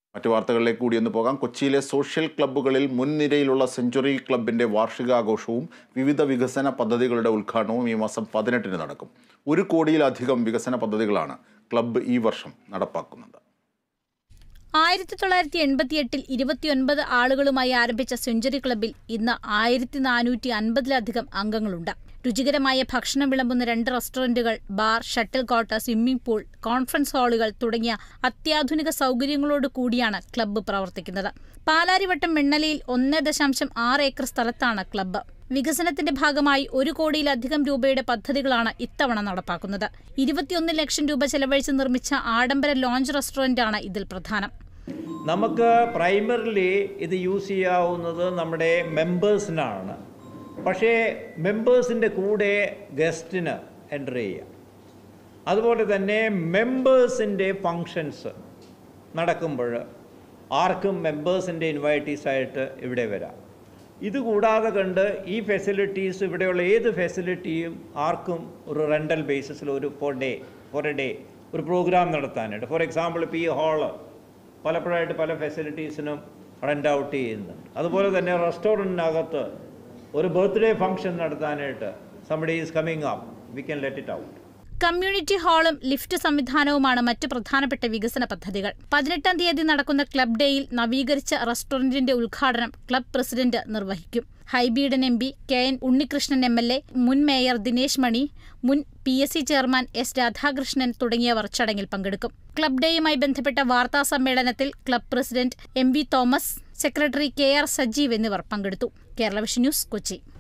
മറ്റു വാർത്തകളിലേക്ക് കൂടിയൊന്ന് പോകാം. കൊച്ചിയിലെ സോഷ്യൽ ക്ലബ്ബുകളിൽ മുൻനിരയിലുള്ള സെഞ്ചുറി ക്ലബിൻ്റെ വാർഷികാഘോഷവും വിവിധ വികസന പദ്ധതികളുടെ ഉദ്ഘാടനവും ഈ മാസം 18-ന് നടക്കും. 1 കോടിയിലധികം വികസന പദ്ധതികളാണ് ക്ലബ്ബ് ഈ വർഷം നടപ്പാക്കുന്നത്. 1988-ൽ 29 ആളുകളുമായി ആരംഭിച്ച സെഞ്ചുറി ക്ലബ്ബിൽ ഇന്ന് 1450-ലധികം അംഗങ്ങളുണ്ട്. രുചികരമായ ഭക്ഷണം വിളമ്പുന്ന 2 റെസ്റ്റോറന്റുകൾ, bar, shuttle court, swimming pool, conference ഹാളുകൾ തുടങ്ങിയ അത്യാധുനിക സൗകര്യങ്ങളോട് കൂടിയാണ് ക്ലബ്ബ് പ്രവർത്തിക്കുന്നത്. പാലാരിവട്ടം വെണ്ണലയിൽ 1.6 ഏക്കർ സ്ഥലത്താണ് ക്ലബ്ബ്. വികസനത്തിന്റെ ഭാഗമായി 1 കോടിയിലധികം രൂപയുടെ പദ്ധതികളാണ് ഇത്തവണ നടപ്പാക്കുന്നത്. 21 ലക്ഷം രൂപ ചെലവഴിച്ച് നിർമ്മിച്ച ആഡംബര ലോഞ്ച് റെസ്റ്റോറന്റാണ് ഇതിൽ പ്രധാനം. നമുക്ക് പ്രൈമറിലി ഇത് യൂസ് ചെയ്യാവുന്നത് നമ്മുടെ മെമ്പേഴ്സിനാണ്. പക്ഷേ മെമ്പേഴ്സിൻ്റെ കൂടെ ഗസ്റ്റിന് എൻ്റർ ചെയ്യാം. അതുപോലെ തന്നെ മെമ്പേഴ്സിൻ്റെ ഫങ്ഷൻസ് നടക്കുമ്പോൾ ആർക്കും മെമ്പേഴ്സിൻ്റെ ഇൻവൈറ്റീസായിട്ട് ഇവിടെ വരാം. ഇതുകൂടാതെ കണ്ട് ഈ ഫെസിലിറ്റീസ്, ഇവിടെയുള്ള ഏത് ഫെസിലിറ്റിയും ആർക്കും ഒരു റെൻ്റൽ ബേസിസിൽ ഫോർ എ ഡേ ഒരു പ്രോഗ്രാം നടത്താനായിട്ട്, ഫോർ എക്സാമ്പിൾ ഇപ്പോൾ ഈ ഹാള് പലപ്പോഴായിട്ട് പല ഫെസിലിറ്റീസിനും റെൻ്റ് ഔട്ട് ചെയ്യുന്നുണ്ട്. അതുപോലെ തന്നെ റെസ്റ്റോറൻറ്റിനകത്ത് ഒരു ബർത്ത്ഡേ ഫംഗ്ഷൻ നടത്താനായിട്ട് somebody is coming up, we can let it out. Community ഹാളും ലിഫ്റ്റ് സംവിധാനവുമാണ് മറ്റു പ്രധാനപ്പെട്ട വികസന പദ്ധതികൾ. 18-ാം തീയതി നടക്കുന്ന ക്ലബ് ഡേയിൽ നവീകരിച്ച റെസ്റ്റോറന്റിന്റെ ഉദ്ഘാടനം ക്ലബ് പ്രസിഡന്റ് നിർവഹിക്കും. Hibi Eden MP, KN Unnikrishnan MLA, മുൻ മേയർ ദിനേശ് മണി, മുൻ PSC ചെയർമാൻ S രാധാകൃഷ്ണൻ തുടങ്ങിയവർ ചടങ്ങിൽ പങ്കെടുക്കും. ക്ലബ് ഡേയുമായി ബന്ധപ്പെട്ട വാർത്താ സമ്മേളനത്തിൽ club president MV Thomas, secretary KR Sajeev എന്നിവർ പങ്കെടുത്തു. Kerala vision news, Kochi.